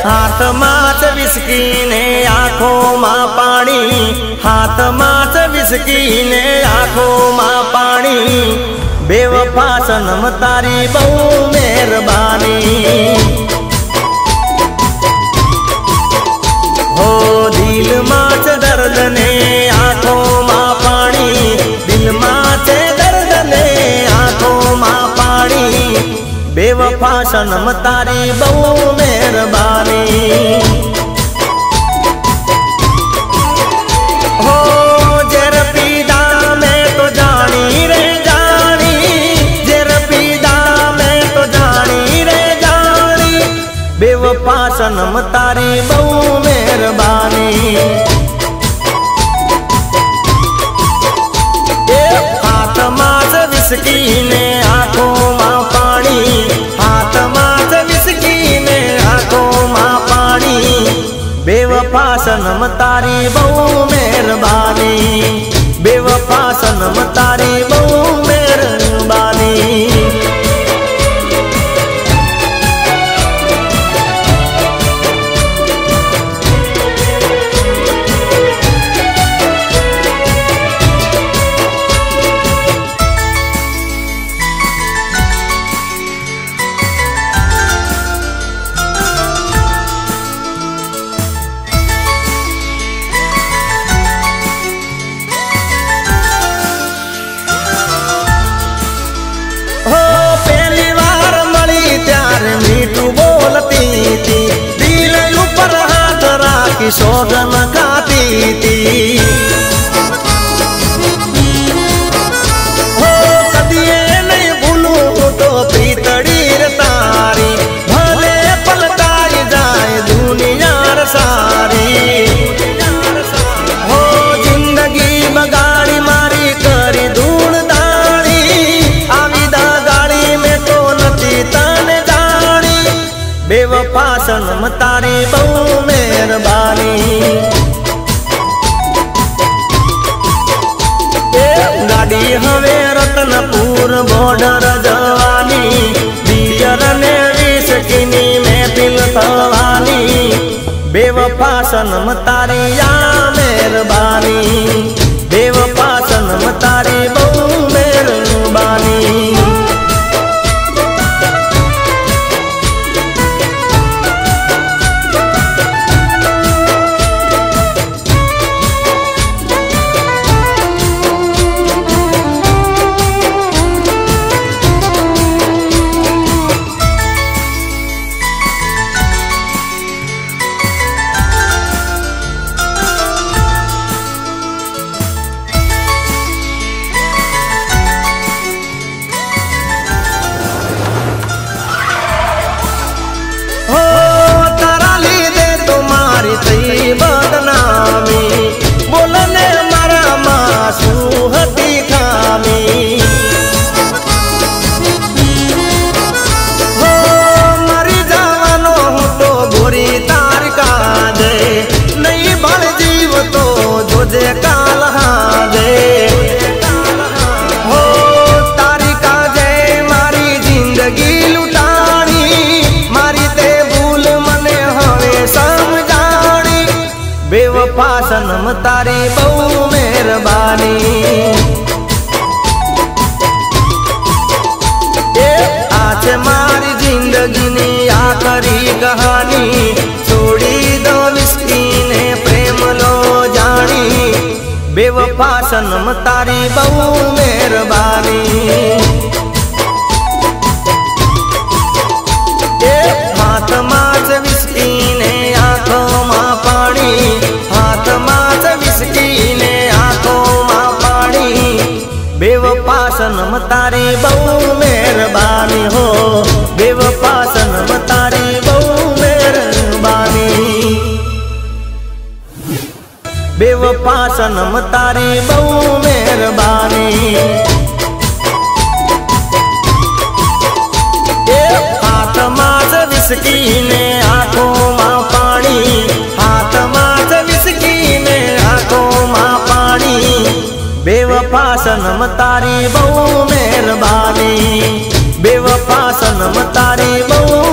हाथ माच विस्की ने आँखों मां पानी, हाथ माच विस्की ने आँखों मां पानी। बेवफा सनम तारी बहु मेहरबानी। हो दिल माच दर्द ने आँखों मां पानी, दिल माच दर्द ने आँखों मां पानी। बेवफा सनम तारी बहु मेहरबानी। हो जर पीदा मैं तो जानी रे जानी, जर पीदा मैं तो जानी रे जानी। बेवफा सनम तारी बहु मेहरबानी। हाथ माच विस्की ने आँखों मां पानी, हाथ माच विस्की ने आँखों मां पानी। बेवफा सनम तारी बहु मेहरबानी। बेवफा सनम तारी बहु मेहरबानी। सोगन खाती थी हो कदिए नहीं भूलू तो प्रीतड़ी तारी। भले पलटाई जाए दुनिया सारी। हो जिंदगी बगाड़ी मारी करी धूल दाड़ी। आविदा गाड़ी में तो नची तन जानी। बेवफा सनम तारी बहु मेहरबानी। गाड़ी हवे रतनपुर बॉर्डर जवानी। दियर ने विस्की में दिल थवानी। बेवफा सनम तारी या मेहरबानी। बेवफा सनम तारी बहु मेहरबानी। बदनामी बोलने मारा मासू हती खामी। हो मरी जावानो हूँ तो गोरी तार का दे। नहीं बल जीव तो जोजे काल दे। हो तारी का जय मारी जिंदगी लुटानी। मारी ते भूल मने हवे समझा। बेवफा सनम तारी बहु मेहरबानी। आज मारी जिंदगी ने आखरी कहानी। छोड़ी दो विस्की ने प्रेम लो जानी। बेवफा सनम तारी बहु मेहरबानी। हाथ माच विस्की ने आँखों मां पानी, हाथ माच विस्की ने आँखों मां पानी। बेवफा सनम तारी बहु मेहरबानी। हो बेवफा सनम तारी बहु मेहरबानी। बेवफा सनम तारी बहु मेहरबानी। हाथ माच विस्की ने आँखों मां पानी, हाथ माच विस्की ने आँखों मां पानी। बेवफा सनम तारी बहु मेहरबानी। बेवफा सनम तारी बहु